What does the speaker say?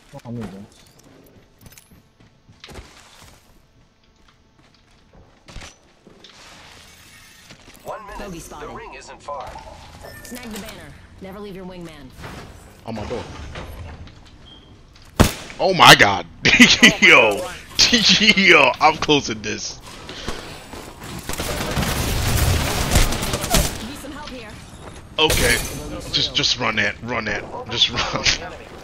갑니다. Bogey spotted. The ring isn't far. Snag the banner. Never leave your wingman. On my door. Oh my god. Yo. Yo, I'm closing this. Need some help here. Okay. Just run that. Run that. Just run.